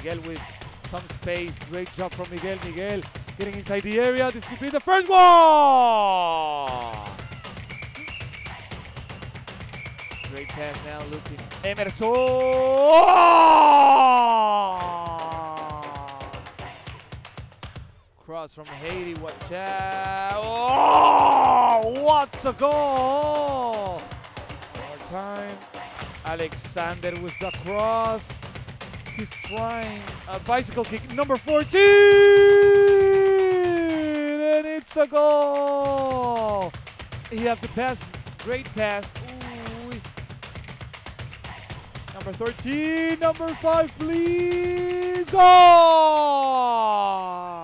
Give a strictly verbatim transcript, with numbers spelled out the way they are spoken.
Miguel with some space. Great job from Miguel. Miguel getting inside the area. This could be the first one. Great pass now, looking. Emerson! Cross from Haiti, watch out. Oh, what a goal! One more time. Alexander with the cross. He's trying a bicycle kick, number fourteen! And it's a goal! He had the pass, great pass. Number thirteen, number five, please, goal!